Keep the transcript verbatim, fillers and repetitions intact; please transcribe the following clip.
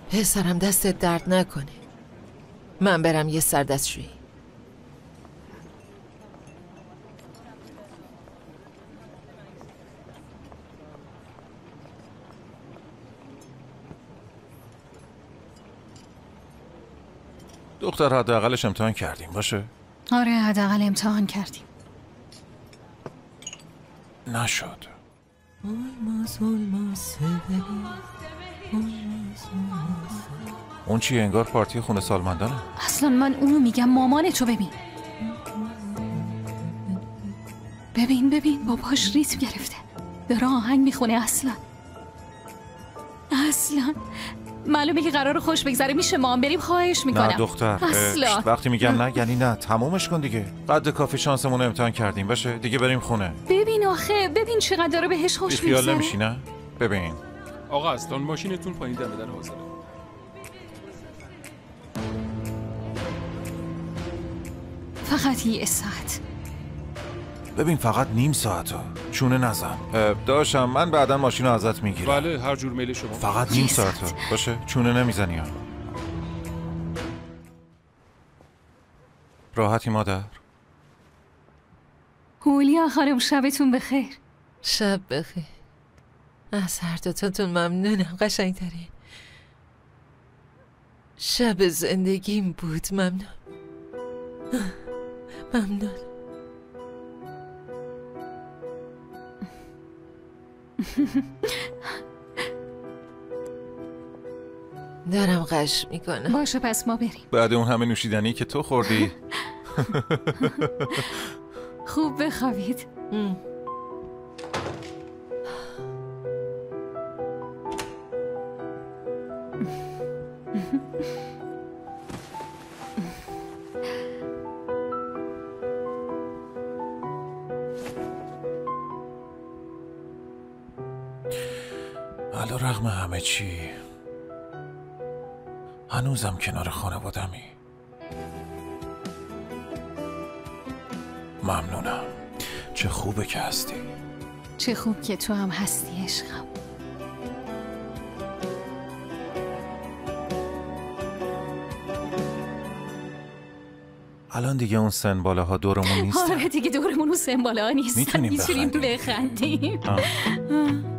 پسرم دستت درد نکنه. من برم یه سردستشویی. دختر حداقلش امتحان کردیم باشه؟ آره حداقل امتحان کردیم. نشد. اون چیه؟ انگار پارتی خونه سالمندانه. اصلا من اونو میگم، مامان تو ببین. ببین ببین باباش ریتم گرفته، داره آهنگ میخونه. اصلا اصلا معلومه که قرار خوش بگذره. میشه ما هم بریم؟ خواهش میکنم. نه دختر، اصلا وقتی میگم نه یعنی نه. تمومش کن دیگه. قد کافی شانسمون رو امتحان کردیم باشه دیگه، بریم خونه. ببین آخه ببین چقدر داره بهش خوش میگذره. خیال نمیشی نه؟ ببین آقا اصلا ماشینتون پایین دم در حاضره. فقط یه ساعت. ببین فقط نیم ساعته. چونه نزن. داشتم من بعدا ماشین رو ازت میگیرم. بله هر جور میل شما. فقط نیم ساعته باشه. چونه نمیزنی ها. راحتی مادر؟ هولیا خانم شبتون بخیر. شب بخیر. از هر دوتاتون ممنونم. قشنگترین شب زندگیم بود. ممنون ممنون. دارم غش میکنم. باشه پس ما بریم. بعد اون همه نوشیدنی که تو خوردی. خوب بخوابید. علی رغم همه چی هنوزم کنار خانوادمی. ممنونم. چه خوبه که هستی. چه خوب که تو هم هستی عشقم. الان دیگه اون سن بالاها دورمون نیستن. آره دیگه دورمون اون سن بالاها نیستن. میتونیم میتونیم بخندیم. بخندیم.